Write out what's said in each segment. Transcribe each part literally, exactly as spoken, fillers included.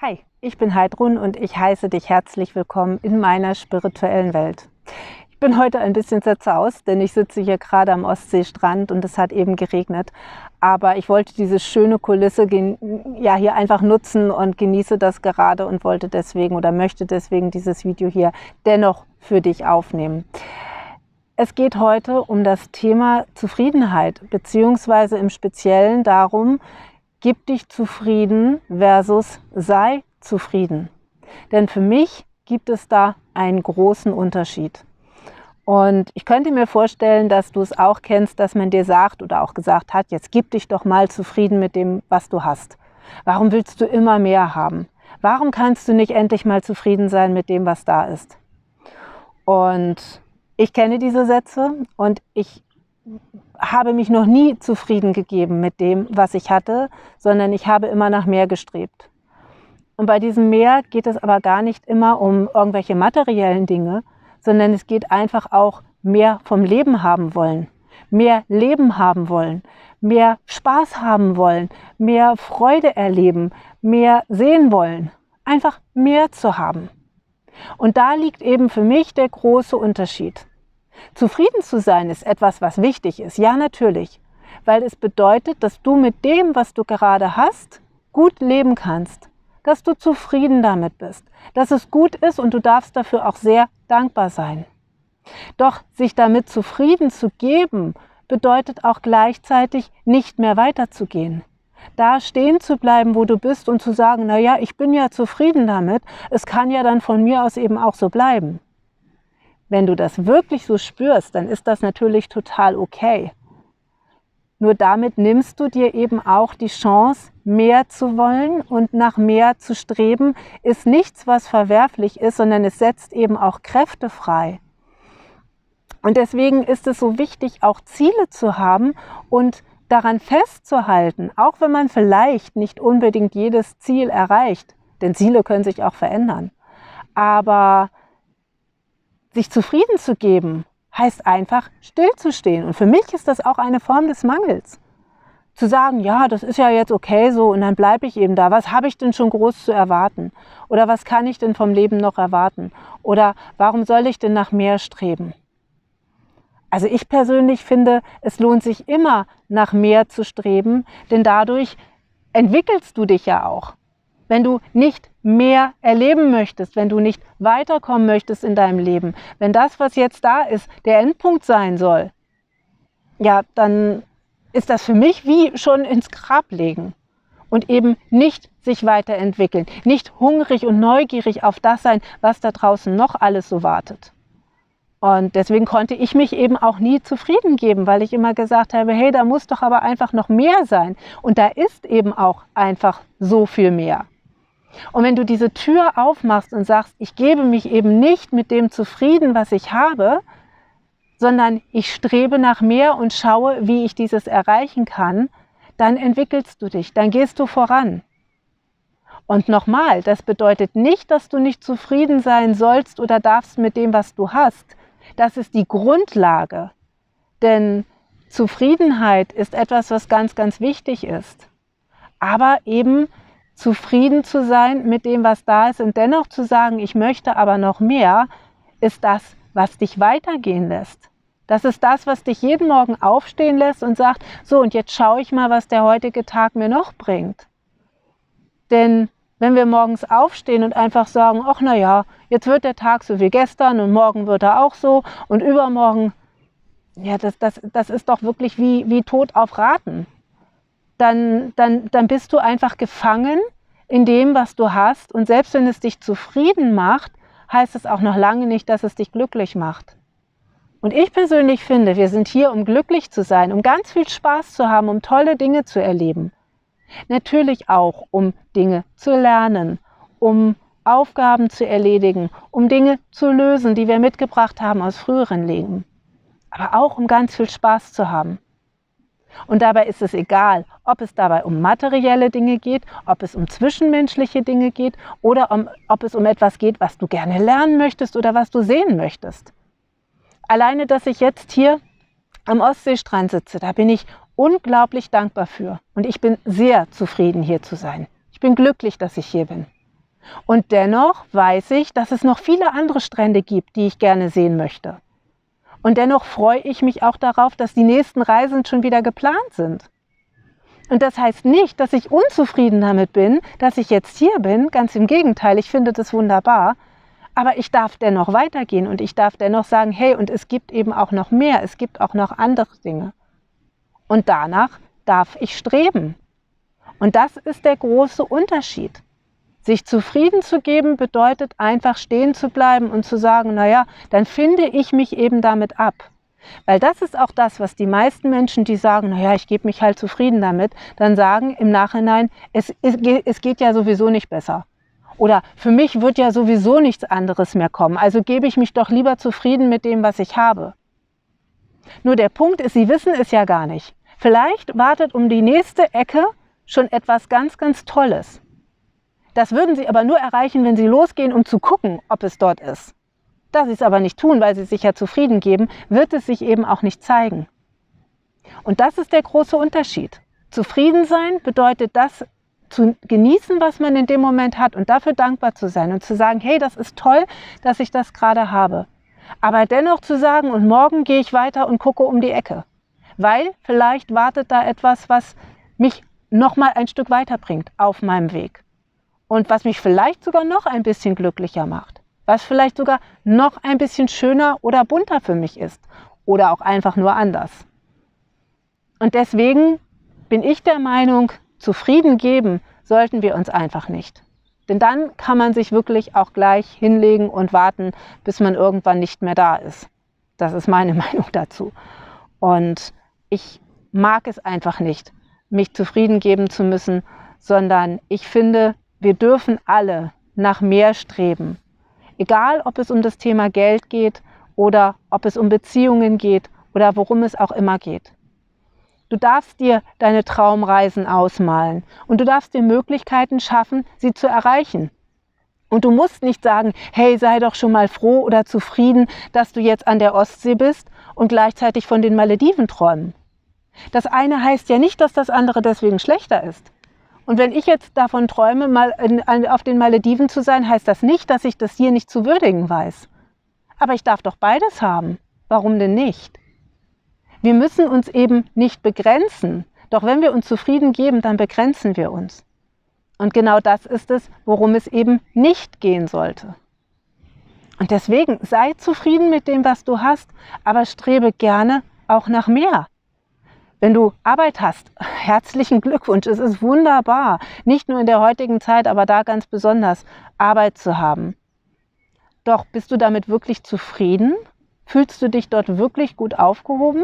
Hi, ich bin Heidrun und ich heiße dich herzlich willkommen in meiner spirituellen Welt. Ich bin heute ein bisschen zerzaust, denn ich sitze hier gerade am Ostseestrand und es hat eben geregnet. Aber ich wollte diese schöne Kulisse ja, hier einfach nutzen und genieße das gerade und wollte deswegen oder möchte deswegen dieses Video hier dennoch für dich aufnehmen. Es geht heute um das Thema Zufriedenheit, beziehungsweise im Speziellen darum, gib dich zufrieden versus sei zufrieden. Denn für mich gibt es da einen großen Unterschied. Und ich könnte mir vorstellen, dass du es auch kennst, dass man dir sagt oder auch gesagt hat, jetzt gib dich doch mal zufrieden mit dem, was du hast. Warum willst du immer mehr haben? Warum kannst du nicht endlich mal zufrieden sein mit dem, was da ist? Und ich kenne diese Sätze und ich habe mich noch nie zufrieden gegeben mit dem, was ich hatte, sondern ich habe immer nach mehr gestrebt. Und bei diesem Mehr geht es aber gar nicht immer um irgendwelche materiellen Dinge, sondern es geht einfach auch mehr vom Leben haben wollen, mehr Leben haben wollen, mehr Spaß haben wollen, mehr Freude erleben, mehr sehen wollen, einfach mehr zu haben. Und da liegt eben für mich der große Unterschied. Zufrieden zu sein ist etwas, was wichtig ist, ja natürlich, weil es bedeutet, dass du mit dem, was du gerade hast, gut leben kannst, dass du zufrieden damit bist, dass es gut ist und du darfst dafür auch sehr dankbar sein. Doch sich damit zufrieden zu geben, bedeutet auch gleichzeitig nicht mehr weiterzugehen. Da stehen zu bleiben, wo du bist und zu sagen, naja, ich bin ja zufrieden damit, es kann ja dann von mir aus eben auch so bleiben. Wenn du das wirklich so spürst, dann ist das natürlich total okay. Nur damit nimmst du dir eben auch die Chance, mehr zu wollen, und nach mehr zu streben ist nichts, was verwerflich ist, sondern es setzt eben auch Kräfte frei. Und deswegen ist es so wichtig, auch Ziele zu haben und daran festzuhalten, auch wenn man vielleicht nicht unbedingt jedes Ziel erreicht, denn Ziele können sich auch verändern. Aber sich zufrieden zu geben, heißt einfach stillzustehen. Und für mich ist das auch eine Form des Mangels. Zu sagen, ja, das ist ja jetzt okay so und dann bleibe ich eben da. Was habe ich denn schon groß zu erwarten? Oder was kann ich denn vom Leben noch erwarten? Oder warum soll ich denn nach mehr streben? Also ich persönlich finde, es lohnt sich immer, nach mehr zu streben, denn dadurch entwickelst du dich ja auch. Wenn du nicht mehr erleben möchtest, wenn du nicht weiterkommen möchtest in deinem Leben, wenn das, was jetzt da ist, der Endpunkt sein soll, ja, dann ist das für mich wie schon ins Grab legen und eben nicht sich weiterentwickeln, nicht hungrig und neugierig auf das sein, was da draußen noch alles so wartet. Und deswegen konnte ich mich eben auch nie zufrieden geben, weil ich immer gesagt habe, hey, da muss doch aber einfach noch mehr sein. Und da ist eben auch einfach so viel mehr. Und wenn du diese Tür aufmachst und sagst, ich gebe mich eben nicht mit dem zufrieden, was ich habe, sondern ich strebe nach mehr und schaue, wie ich dieses erreichen kann, dann entwickelst du dich, dann gehst du voran. Und nochmal, das bedeutet nicht, dass du nicht zufrieden sein sollst oder darfst mit dem, was du hast. Das ist die Grundlage, denn Zufriedenheit ist etwas, was ganz, ganz wichtig ist. Aber eben zufrieden zu sein mit dem, was da ist und dennoch zu sagen, ich möchte aber noch mehr, ist das, was dich weitergehen lässt. Das ist das, was dich jeden Morgen aufstehen lässt und sagt, so und jetzt schaue ich mal, was der heutige Tag mir noch bringt. Denn wenn wir morgens aufstehen und einfach sagen, ach na ja, jetzt wird der Tag so wie gestern und morgen wird er auch so und übermorgen, ja, das, das, das ist doch wirklich wie, wie Tod auf Raten. Dann, dann, dann bist du einfach gefangen in dem, was du hast. Und selbst wenn es dich zufrieden macht, heißt es auch noch lange nicht, dass es dich glücklich macht. Und ich persönlich finde, wir sind hier, um glücklich zu sein, um ganz viel Spaß zu haben, um tolle Dinge zu erleben. Natürlich auch, um Dinge zu lernen, um Aufgaben zu erledigen, um Dinge zu lösen, die wir mitgebracht haben aus früheren Leben. Aber auch, um ganz viel Spaß zu haben. Und dabei ist es egal, ob es dabei um materielle Dinge geht, ob es um zwischenmenschliche Dinge geht oder um, ob es um etwas geht, was du gerne lernen möchtest oder was du sehen möchtest. Alleine, dass ich jetzt hier am Ostseestrand sitze, da bin ich unglaublich dankbar für. Und ich bin sehr zufrieden, hier zu sein. Ich bin glücklich, dass ich hier bin. Und dennoch weiß ich, dass es noch viele andere Strände gibt, die ich gerne sehen möchte. Und dennoch freue ich mich auch darauf, dass die nächsten Reisen schon wieder geplant sind. Und das heißt nicht, dass ich unzufrieden damit bin, dass ich jetzt hier bin. Ganz im Gegenteil, ich finde das wunderbar. Aber ich darf dennoch weitergehen und ich darf dennoch sagen, hey, und es gibt eben auch noch mehr, es gibt auch noch andere Dinge. Und danach darf ich streben. Und das ist der große Unterschied. Sich zufrieden zu geben bedeutet einfach stehen zu bleiben und zu sagen, naja, dann finde ich mich eben damit ab. Weil das ist auch das, was die meisten Menschen, die sagen, naja, ich gebe mich halt zufrieden damit, dann sagen im Nachhinein, es, es, es geht ja sowieso nicht besser. Oder für mich wird ja sowieso nichts anderes mehr kommen, also gebe ich mich doch lieber zufrieden mit dem, was ich habe. Nur der Punkt ist, sie wissen es ja gar nicht. Vielleicht wartet um die nächste Ecke schon etwas ganz, ganz Tolles. Das würden sie aber nur erreichen, wenn sie losgehen, um zu gucken, ob es dort ist. Da sie es aber nicht tun, weil sie sich ja zufrieden geben, wird es sich eben auch nicht zeigen. Und das ist der große Unterschied. Zufrieden sein bedeutet das, zu genießen, was man in dem Moment hat und dafür dankbar zu sein und zu sagen, hey, das ist toll, dass ich das gerade habe. Aber dennoch zu sagen, und morgen gehe ich weiter und gucke um die Ecke. Weil vielleicht wartet da etwas, was mich noch mal ein Stück weiterbringt auf meinem Weg. Und was mich vielleicht sogar noch ein bisschen glücklicher macht. Was vielleicht sogar noch ein bisschen schöner oder bunter für mich ist. Oder auch einfach nur anders. Und deswegen bin ich der Meinung, zufrieden geben sollten wir uns einfach nicht. Denn dann kann man sich wirklich auch gleich hinlegen und warten, bis man irgendwann nicht mehr da ist. Das ist meine Meinung dazu. Und ich mag es einfach nicht, mich zufrieden geben zu müssen, sondern ich finde, wir dürfen alle nach mehr streben. Egal, ob es um das Thema Geld geht oder ob es um Beziehungen geht oder worum es auch immer geht. Du darfst dir deine Traumreisen ausmalen und du darfst dir Möglichkeiten schaffen, sie zu erreichen. Und du musst nicht sagen, hey, sei doch schon mal froh oder zufrieden, dass du jetzt an der Ostsee bist und gleichzeitig von den Malediven träumen. Das eine heißt ja nicht, dass das andere deswegen schlechter ist. Und wenn ich jetzt davon träume, mal in, auf den Malediven zu sein, heißt das nicht, dass ich das hier nicht zu würdigen weiß. Aber ich darf doch beides haben. Warum denn nicht? Wir müssen uns eben nicht begrenzen. Doch wenn wir uns zufrieden geben, dann begrenzen wir uns. Und genau das ist es, worum es eben nicht gehen sollte. Und deswegen sei zufrieden mit dem, was du hast, aber strebe gerne auch nach mehr. Wenn du Arbeit hast, herzlichen Glückwunsch, es ist wunderbar, nicht nur in der heutigen Zeit, aber da ganz besonders, Arbeit zu haben. Doch bist du damit wirklich zufrieden? Fühlst du dich dort wirklich gut aufgehoben?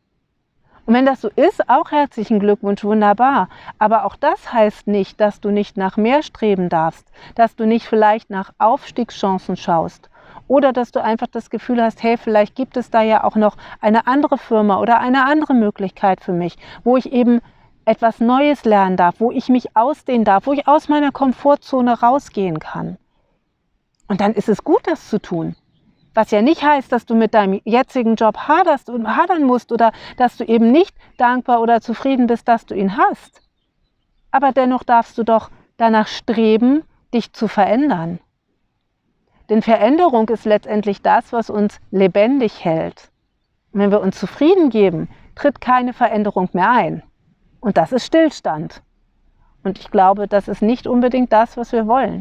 Und wenn das so ist, auch herzlichen Glückwunsch, wunderbar. Aber auch das heißt nicht, dass du nicht nach mehr streben darfst, dass du nicht vielleicht nach Aufstiegschancen schaust oder dass du einfach das Gefühl hast, hey, vielleicht gibt es da ja auch noch eine andere Firma oder eine andere Möglichkeit für mich, wo ich eben etwas Neues lernen darf, wo ich mich ausdehnen darf, wo ich aus meiner Komfortzone rausgehen kann. Und dann ist es gut, das zu tun. Was ja nicht heißt, dass du mit deinem jetzigen Job haderst und hadern musst oder dass du eben nicht dankbar oder zufrieden bist, dass du ihn hast. Aber dennoch darfst du doch danach streben, dich zu verändern. Denn Veränderung ist letztendlich das, was uns lebendig hält. Und wenn wir uns zufrieden geben, tritt keine Veränderung mehr ein. Und das ist Stillstand. Und ich glaube, das ist nicht unbedingt das, was wir wollen.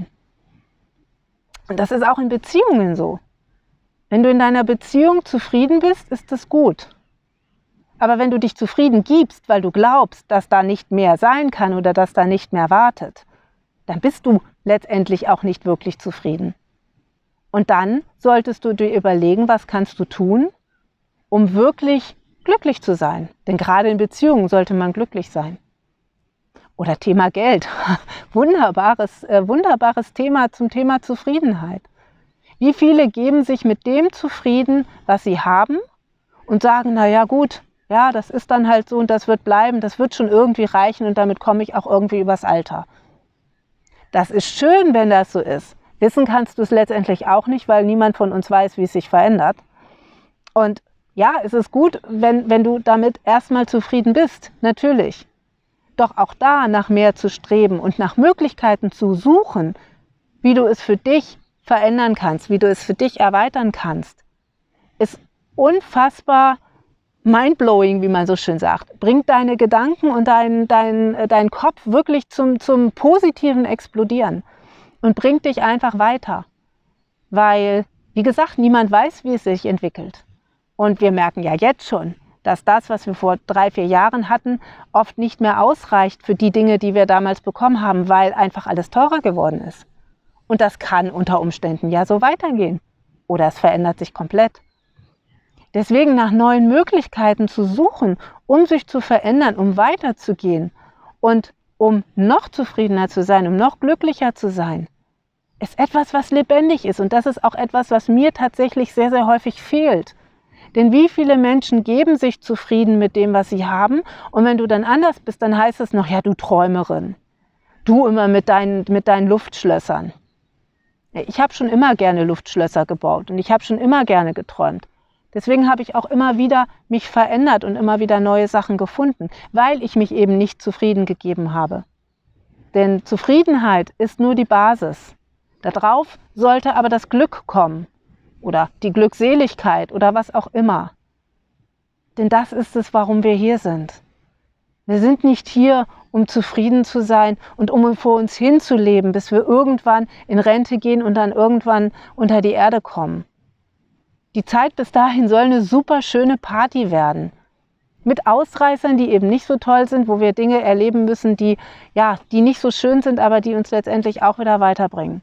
Und das ist auch in Beziehungen so. Wenn du in deiner Beziehung zufrieden bist, ist das gut. Aber wenn du dich zufrieden gibst, weil du glaubst, dass da nicht mehr sein kann oder dass da nicht mehr wartet, dann bist du letztendlich auch nicht wirklich zufrieden. Und dann solltest du dir überlegen, was kannst du tun, um wirklich glücklich zu sein. Denn gerade in Beziehungen sollte man glücklich sein. Oder Thema Geld. Wunderbares, äh, wunderbares Thema zum Thema Zufriedenheit. Wie viele geben sich mit dem zufrieden, was sie haben und sagen, na ja gut, ja, das ist dann halt so und das wird bleiben, das wird schon irgendwie reichen und damit komme ich auch irgendwie übers Alter. Das ist schön, wenn das so ist. Wissen kannst du es letztendlich auch nicht, weil niemand von uns weiß, wie es sich verändert. Und ja, es ist gut, wenn, wenn du damit erstmal zufrieden bist, natürlich. Doch auch da nach mehr zu streben und nach Möglichkeiten zu suchen, wie du es für dich verändern kannst, wie du es für dich erweitern kannst, ist unfassbar mindblowing, wie man so schön sagt. Bringt deine Gedanken und deinen dein, dein Kopf wirklich zum, zum positiven Explodieren und bringt dich einfach weiter. Weil, wie gesagt, niemand weiß, wie es sich entwickelt. Und wir merken ja jetzt schon, dass das, was wir vor drei, vier Jahren hatten, oft nicht mehr ausreicht für die Dinge, die wir damals bekommen haben, weil einfach alles teurer geworden ist. Und das kann unter Umständen ja so weitergehen. Oder es verändert sich komplett. Deswegen nach neuen Möglichkeiten zu suchen, um sich zu verändern, um weiterzugehen und um noch zufriedener zu sein, um noch glücklicher zu sein, ist etwas, was lebendig ist. Und das ist auch etwas, was mir tatsächlich sehr, sehr häufig fehlt. Denn wie viele Menschen geben sich zufrieden mit dem, was sie haben? Und wenn du dann anders bist, dann heißt es noch, ja, du Träumerin. Du immer mit deinen, mit deinen Luftschlössern. Ich habe schon immer gerne Luftschlösser gebaut und ich habe schon immer gerne geträumt. Deswegen habe ich auch immer wieder mich verändert und immer wieder neue Sachen gefunden, weil ich mich eben nicht zufrieden gegeben habe. Denn Zufriedenheit ist nur die Basis. Darauf sollte aber das Glück kommen oder die Glückseligkeit oder was auch immer. Denn das ist es, warum wir hier sind. Wir sind nicht hier, um zufrieden zu sein und um vor uns hinzuleben, bis wir irgendwann in Rente gehen und dann irgendwann unter die Erde kommen. Die Zeit bis dahin soll eine super schöne Party werden. Mit Ausreißern, die eben nicht so toll sind, wo wir Dinge erleben müssen, die, ja, die nicht so schön sind, aber die uns letztendlich auch wieder weiterbringen.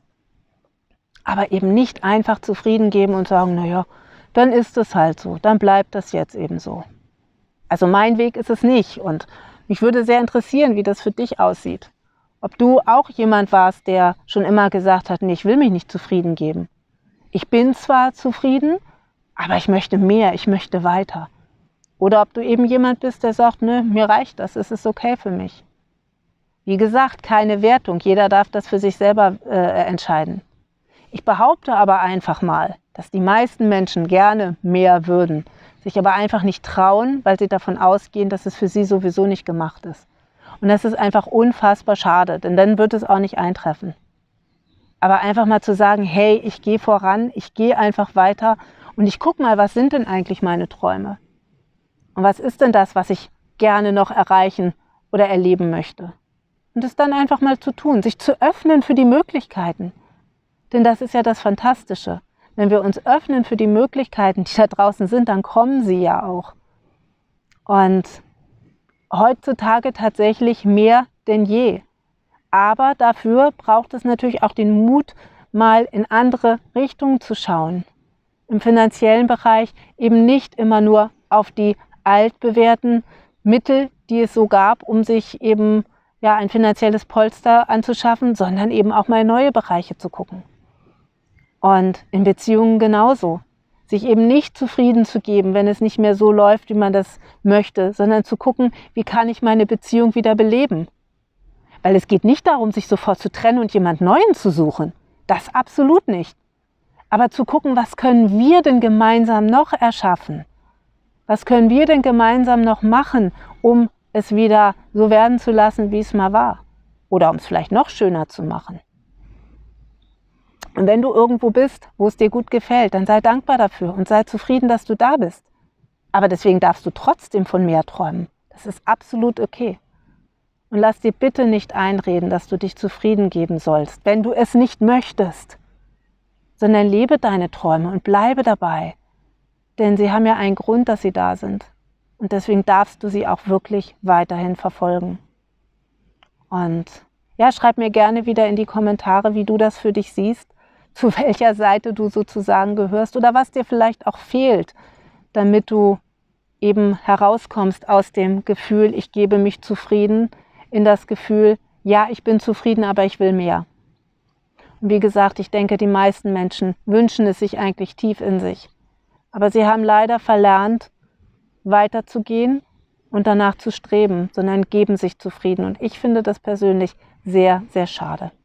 Aber eben nicht einfach zufrieden geben und sagen, naja, dann ist es halt so, dann bleibt das jetzt eben so. Also mein Weg ist es nicht und mich würde sehr interessieren, wie das für dich aussieht. Ob du auch jemand warst, der schon immer gesagt hat, nee, ich will mich nicht zufrieden geben. Ich bin zwar zufrieden, aber ich möchte mehr, ich möchte weiter. Oder ob du eben jemand bist, der sagt, nö, mir reicht das, es ist okay für mich. Wie gesagt, keine Wertung, jeder darf das für sich selber äh, entscheiden. Ich behaupte aber einfach mal, dass die meisten Menschen gerne mehr würden, sich aber einfach nicht trauen, weil sie davon ausgehen, dass es für sie sowieso nicht gemacht ist. Und das ist einfach unfassbar schade, denn dann wird es auch nicht eintreffen. Aber einfach mal zu sagen, hey, ich gehe voran, ich gehe einfach weiter und ich gucke mal, was sind denn eigentlich meine Träume? Und was ist denn das, was ich gerne noch erreichen oder erleben möchte? Und das dann einfach mal zu tun, sich zu öffnen für die Möglichkeiten. Denn das ist ja das Fantastische. Wenn wir uns öffnen für die Möglichkeiten, die da draußen sind, dann kommen sie ja auch. Und heutzutage tatsächlich mehr denn je. Aber dafür braucht es natürlich auch den Mut, mal in andere Richtungen zu schauen. Im finanziellen Bereich eben nicht immer nur auf die altbewährten Mittel, die es so gab, um sich eben ja, ein finanzielles Polster anzuschaffen, sondern eben auch mal in neue Bereiche zu gucken. Und in Beziehungen genauso. Sich eben nicht zufrieden zu geben, wenn es nicht mehr so läuft, wie man das möchte, sondern zu gucken, wie kann ich meine Beziehung wieder beleben. Weil es geht nicht darum, sich sofort zu trennen und jemand Neuen zu suchen. Das absolut nicht. Aber zu gucken, was können wir denn gemeinsam noch erschaffen? Was können wir denn gemeinsam noch machen, um es wieder so werden zu lassen, wie es mal war? Oder um es vielleicht noch schöner zu machen? Und wenn du irgendwo bist, wo es dir gut gefällt, dann sei dankbar dafür und sei zufrieden, dass du da bist. Aber deswegen darfst du trotzdem von mehr träumen. Das ist absolut okay. Und lass dir bitte nicht einreden, dass du dich zufrieden geben sollst, wenn du es nicht möchtest. Sondern lebe deine Träume und bleibe dabei. Denn sie haben ja einen Grund, dass sie da sind. Und deswegen darfst du sie auch wirklich weiterhin verfolgen. Und ja, schreib mir gerne wieder in die Kommentare, wie du das für dich siehst, zu welcher Seite du sozusagen gehörst oder was dir vielleicht auch fehlt, damit du eben herauskommst aus dem Gefühl, ich gebe mich zufrieden, in das Gefühl, ja, ich bin zufrieden, aber ich will mehr. Und wie gesagt, ich denke, die meisten Menschen wünschen es sich eigentlich tief in sich. Aber sie haben leider verlernt, weiterzugehen und danach zu streben, sondern geben sich zufrieden. Und ich finde das persönlich sehr, sehr schade.